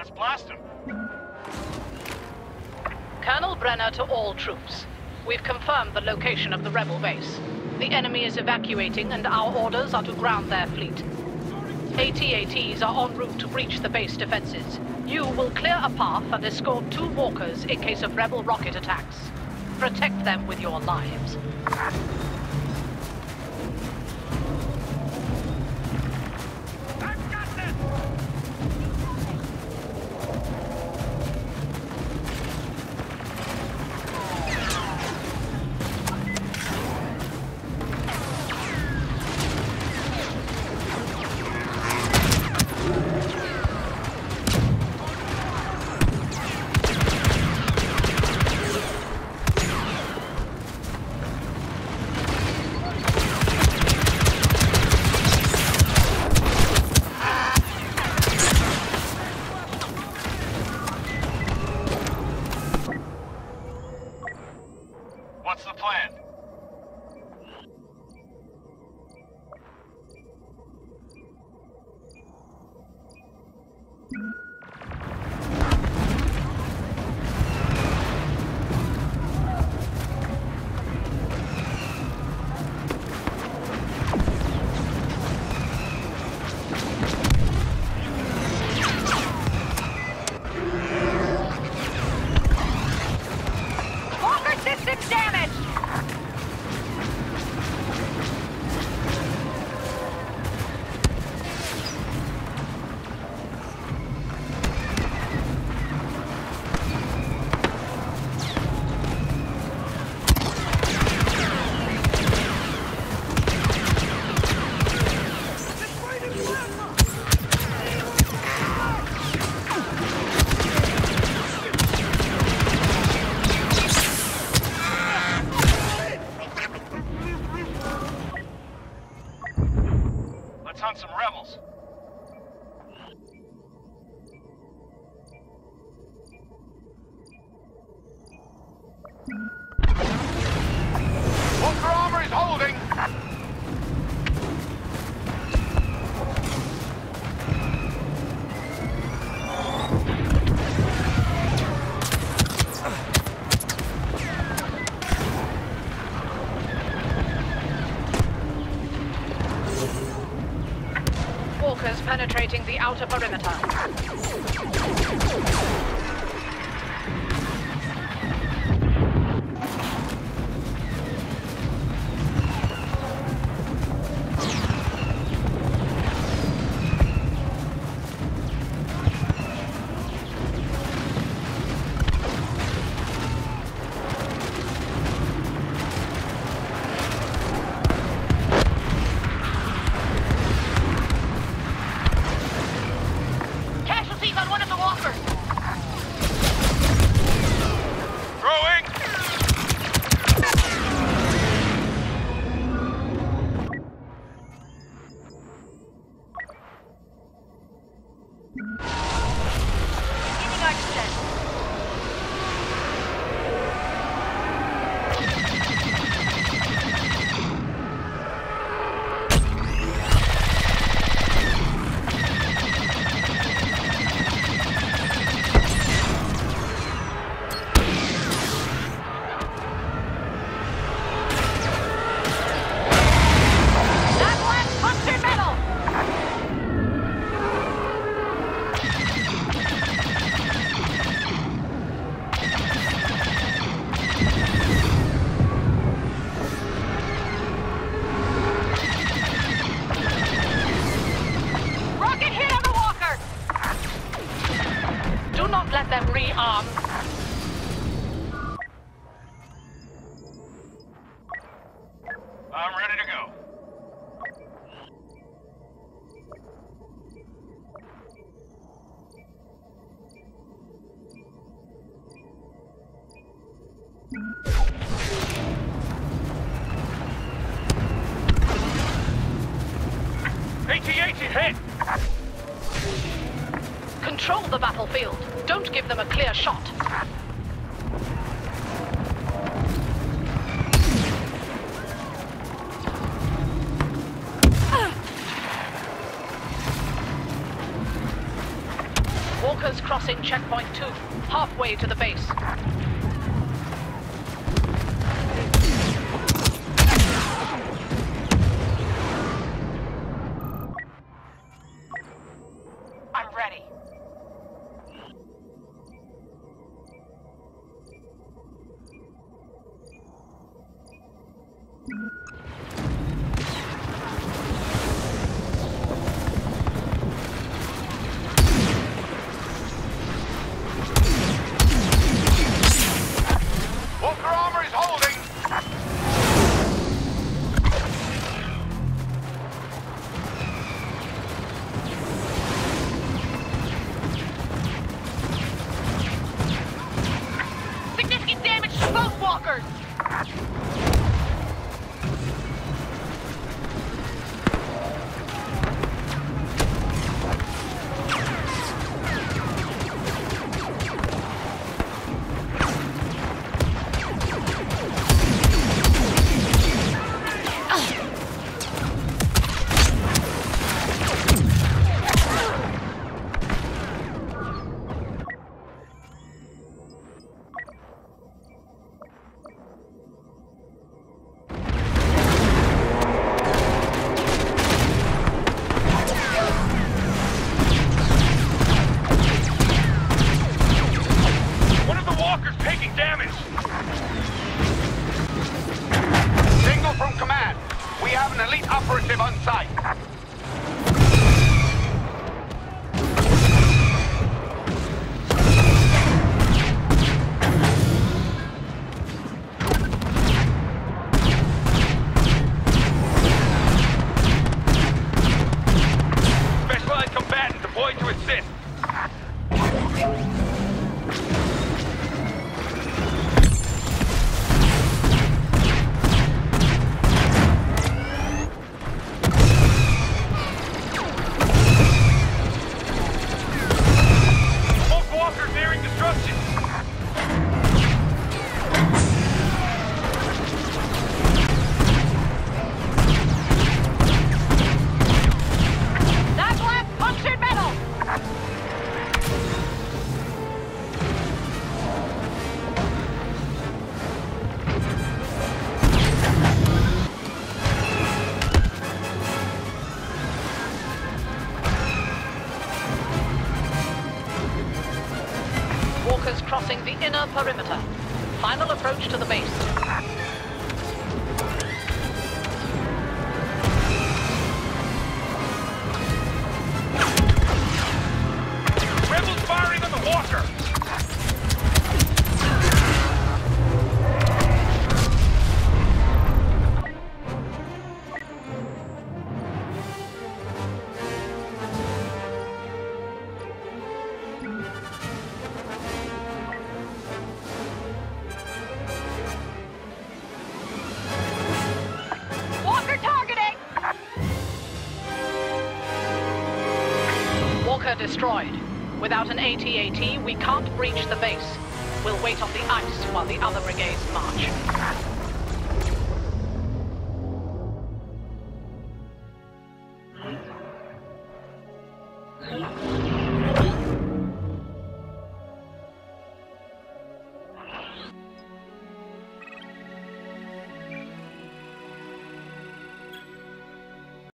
Let's blast him. Colonel Brenner to all troops. We've confirmed the location of the rebel base. The enemy is evacuating and our orders are to ground their fleet. AT-ATs are en route to breach the base defenses. You will clear a path and escort 2 walkers in case of rebel rocket attacks. Protect them with your lives. What's the plan? Let's hunt some rebels. Walker armor is holding! Walkers penetrating the outer perimeter. On one of the walkers! Throwing! Beginning our descent. Not let them rearm. I'm ready to go. AT-AT hit! Control the battlefield. Don't give them a clear shot. Walkers crossing checkpoint 2, halfway to the base. I'm ready. Walker armor is holding! Significant damage to both walkers! One of the walkers taking damage! Signal from command. We have an elite operative on site. Specialized combatant deployed to assist. Both walkers nearing destruction. That's left punctured metal! Walkers crossing the inner perimeter. Final approach to the base. Rebels firing on the walker! Walker targeting! Walker destroyed. Without an AT-AT, we can't breach the base. We'll wait on the ice while the other brigades march.